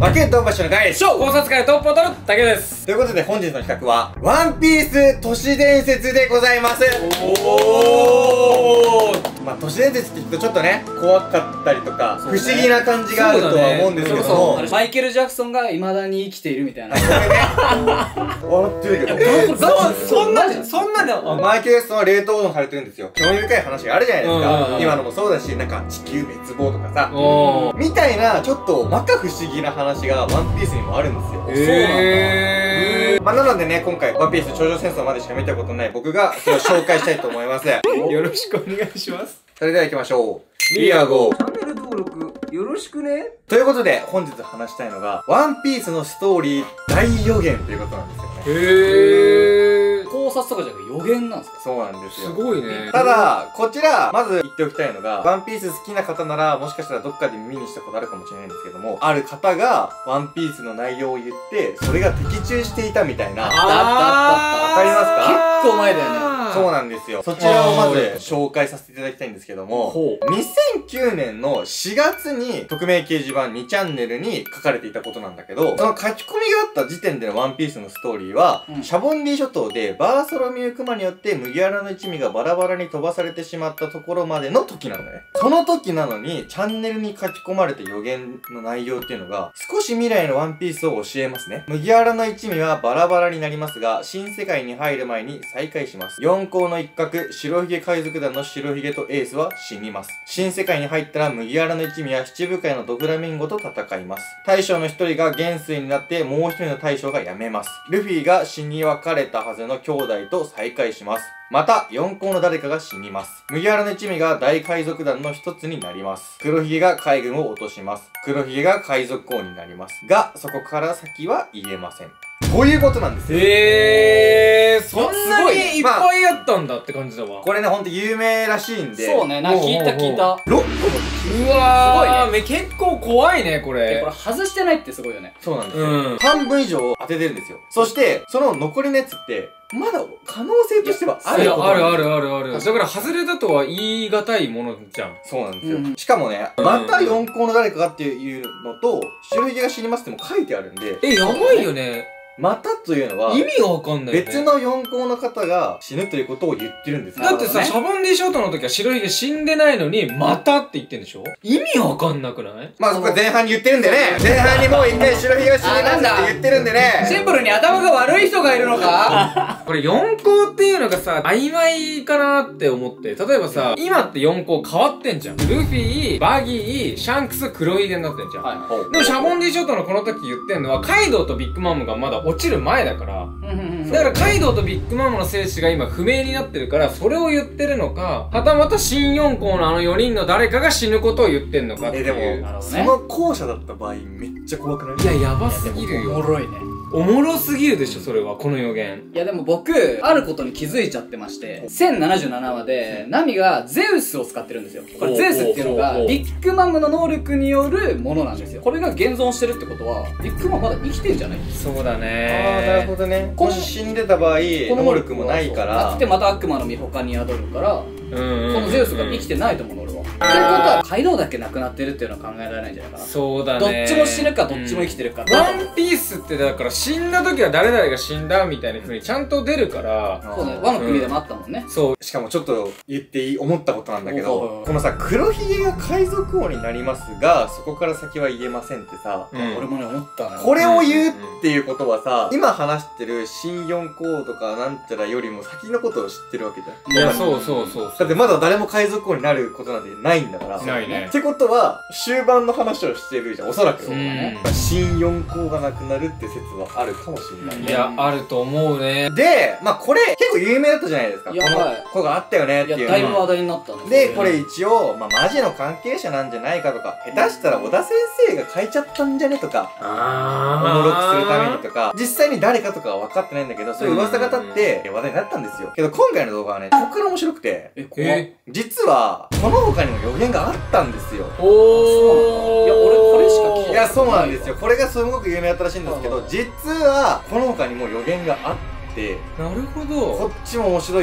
負けんとんばしのガイでしょ考察会トップを取るだけです。 ということで本日の企画は、ワンピース都市伝説でございます。 おー。 まあ都市伝説って聞くとちょっとね、怖かったりとか、不思議な感じがあるとは思うんですけども、 マイケル・ジャクソンが未だに生きているみたいな。 笑ってるけど、 そんなんだよ。 マイケル・ジャクソンは冷凍保存されてるんですよ。興味深い話があるじゃないですか。 うん今のもそうだし、なんか地球滅亡とかさ、 おー。 みたいなちょっと摩訶不思議な話がワンピースにもあるんですよ。まあなのでね、今回ワンピース頂上戦争までしか見たことない僕がそれを紹介したいと思います。 よろしくお願いします。 それでは行きましょう。We are go! チャンネル登録よろしくね。 ということで、本日話したいのが、ワンピースのストーリー大予言ということなんですよね。 へー。 考察とかじゃなくて予言なんですか？ そうなんですよ。 すごいね。 ただ、こちら、まず言っておきたいのが、ワンピース好きな方なら、もしかしたらどっかで耳にしたことあるかもしれないんですけども、ある方が、ワンピースの内容を言って、それが的中していたみたいな。わかりますか？ 結構前だよね。 そうなんですよ。そちらをまず紹介させていただきたいんですけども、 ほ 2009年の4月に匿名掲示板2チャンネルに書かれていたことなんだけど、その書き込みがあった時点でのワンピースのストーリーは、シャボンディ諸島でバーソロミュークマによって麦わらの一味がバラバラに飛ばされてしまったところまでの時なんだね。その時なのに、チャンネルに書き込まれた予言の内容っていうのが、少し未来のワンピースを教えますね。麦わらの一味はバラバラになりますが、新世界に入る前に再会します。四皇の一角、白ひげ海賊団の白ひげとエースは死にます。新世界に入ったら麦わらの一味は七部会のドフラミンゴと戦います。大将の一人が元帥になってもう一人の大将が辞めます。ルフィが死に別れたはずの兄弟と再会します。また、四皇の誰かが死にます。麦わらの一味が大海賊団の一つになります。黒ひげが海軍を落とします。黒ひげが海賊王になります。が、そこから先は言えません。こういうことなんですよ。 そんなにいっぱいあったんだって感じだわ。 これね、ほんと有名らしいんで。 そうね、なんか聞いた。 6個も。 うわー、結構怖いね、これ。 これ外してないってすごいよね。 そうなんですよ。半分以上当ててるんですよ。そして、その残りのやつって、まだ可能性としてはあることなんですよ。 ある。だから外れたとは言い難いものじゃん。 そうなんですよ。しかもね、また四皇の誰かがっていうのと、白ひげが死にますっても書いてあるんで。 やばいよね。 またというのは、 意味がわかんないよね。 別の四皇の方が死ぬということを言ってるんですよ。 だってさ、シャボンディ諸島の時は白ひげ死んでないのに、またって言ってんでしょ？意味わかんなくない？ まあそこは前半に言ってるんでね。前半にもう一回白ひげが死にますって言ってるんでね。 シンプルに頭が悪い人がいるのか？ これ四皇っていうのがさ、曖昧かなって思って。例えばさ、今って四皇変わってんじゃん。ルフィ、バギー、シャンクス、黒ひげになってんじゃん。でもシャボンディ諸島のこの時言ってんのは、カイドウとビッグマムがまだ落ちる前だから。だからカイドウとビッグマムの生死が今不明になってるから、それを言ってるのか、はたまた新四皇のあの4人の誰かが死ぬことを言ってんのかっていう。 でも、その後者だった場合めっちゃ怖くない？ いや、やばすぎるよ。 おもろいね。 おもろすぎるでしょ、それは、この予言。 いやでも僕、あることに気づいちゃってまして、1077話で、ナミがゼウスを使ってるんですよ。これゼウスっていうのが、ビッグマムの能力によるものなんですよ。これが現存してるってことは、ビッグマムまだ生きてんじゃない？ そうだね。 ああ、なるほどね。もし死んでた場合、能力もないから。 なくてまた悪魔の実他に宿るから、このゼウスが生きてないと思うの、俺は。っていうことは、カイドウだけ亡くなってるっていうのは考えられないんじゃないかな。 そうだね。 どっちも死ぬか、どっちも生きてるか。 ワンピースってだから死んだ時は誰々が死んだみたいな風にちゃんと出るから。 そうね、和の国でもあったもんね。 そう。しかもちょっと言っていい、思ったことなんだけど、このさ、黒ひげが海賊王になりますが、そこから先は言えませんってさ、 俺もね、思ったのよ。 これを言うっていうことはさ、今話してる新四皇とかなんちゃらよりも先のことを知ってるわけじゃん。 いや、そう。 だってまだ誰も海賊王になることなんてないんだから。 ないね。 ってことは、終盤の話をしてるじゃん、おそらく。新四皇がなくなるって説はあるかもしれないね。 いや、あると思うね。 で、まあこれ結構有名だったじゃないですか。 いや、 この子があったよねっていうの。 いや、だいぶ話題になったんですで、これ一応、まあマジの関係者なんじゃないかとか、下手したら小田先生が書いちゃったんじゃねとか、おもろくするためにとか、実際に誰かとかは分かってないんだけど、そういう噂が立って話題になったんですよ。けど今回の動画はね、ここから面白くて、実は、この他にも予言があったんですよ。 おー。いや、俺これしか聞いてない。 いや、そうなんですよ。これがすごく有名だったらしいんですけど、実は、この他にも予言があって、 なるほど。 こっちも面白いよって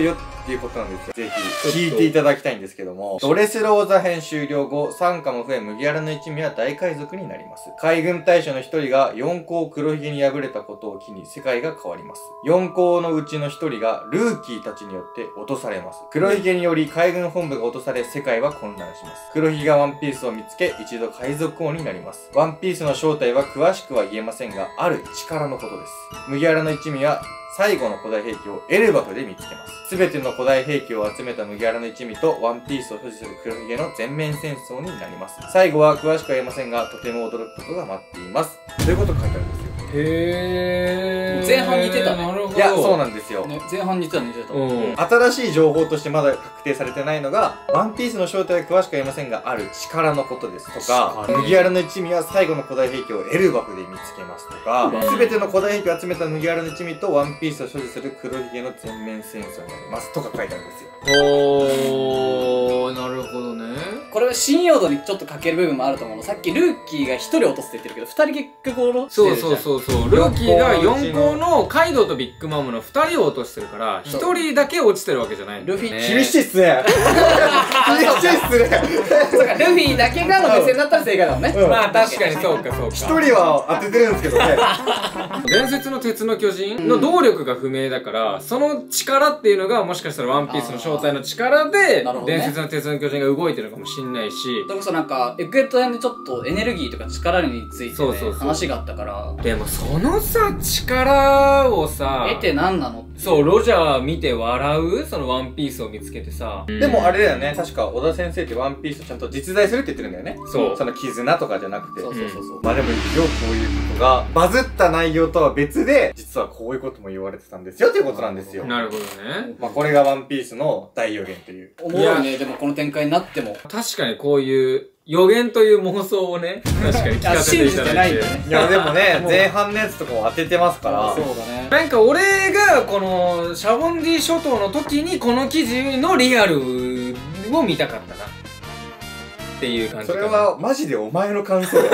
っていうことなんですよ。ぜひ、聞いていただきたいんですけども、ドレスローザ編終了後、傘下も増え、麦わらの一味は大海賊になります。海軍大将の一人が四皇黒ひげに敗れたことを機に世界が変わります。四皇のうちの一人がルーキーたちによって落とされます。黒ひげにより海軍本部が落とされ、世界は混乱します。黒ひげがワンピースを見つけ、一度海賊王になります。ワンピースの正体は詳しくは言えませんが、ある力のことです。麦わらの一味は最後の古代兵器をエルバフで見つけます。すべての古代兵器を集めた麦わらの一味とワンピースを所持する黒ひげの全面戦争になります。最後は詳しくは言えませんが、とても驚くことが待っています。ということが書いてあるんですよ。 へー。 前半似てたね。 なるほど。 いや、そうなんですよ。 ね、前半似てた。 新しい情報としてまだ確定されてないのが、ワンピースの正体は詳しくは言えませんが、ある力のことですとか、麦わらの一味は最後の古代兵器をエルバフで見つけますとか、すべての古代兵器を集めた麦わらの一味とワンピースを所持する黒ひげの全面戦争になりますとか書いてあるんですよ。 おー、なるほどね。 これは信用度にちょっと欠ける部分もあると思うの。さっきルーキーが1人落とすって言ってるけど、2人結局落としてるじゃん。 そう。ルーキーが4校のカイドウとビッグマムの2人を落としてるから、1人だけ落ちてるわけじゃないんだよね。 厳しいっすね。厳しいっすね。 そうか、ルフィだけがの目線だったら正解だもんね。 まあ確かにそうか。 一人は当ててるんですけどね。 伝説の鉄の巨人の動力が不明だから、その力っていうのがもしかしたらワンピースの正体の力で、伝説の鉄の巨人が動いてるかもしんないし。 それこそなんか、エクエット編でちょっとエネルギーとか力についてね、話があったから。 でもそのさ、力をさ、 得て何なの？ そう、ロジャー見て笑うそのワンピースを見つけてさ。 でもあれだよね、確か小田先生ってワンピースをちゃんと実在するって言ってるんだよね。 そう。 その絆とかじゃなくて。 そう。 まあでも一応こういうことが、バズった内容とは別で、実はこういうことも言われてたんですよっていうことなんですよ。 なるほどね。 まあこれがワンピースの大予言という。 おもろいね、でもこの展開になっても。 確かにこういう予言という妄想をね、確かに聞かせていただいて。 いやでもね、前半のやつとかも当ててますから。 そうだね。 なんか俺がこのシャボンディ諸島の時にこの記事のリアルを見たかったなっていう感じ。 それはマジでお前の感想だよ。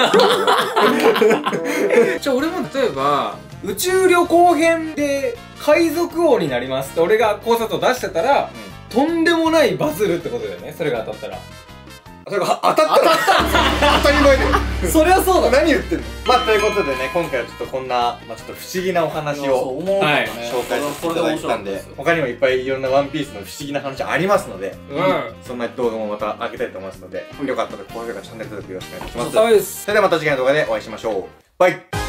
じゃあ俺も例えば宇宙旅行編で海賊王になりますって俺が考察を出してたら、とんでもないバズるってことだよね、それが当たったら。 それが当たった当たり前だよ。 そりゃそうだ。 何言ってんの。まあということでね、今回はちょっとこんな、まあちょっと不思議なお話を紹介させていただいたんで、他にもいっぱいいろんなワンピースの不思議な話ありますので、そんな動画もまた上げたいと思いますので、よかったら高評価、チャンネル登録よろしくお願いします。それではまた次回の動画でお会いしましょう。バイ。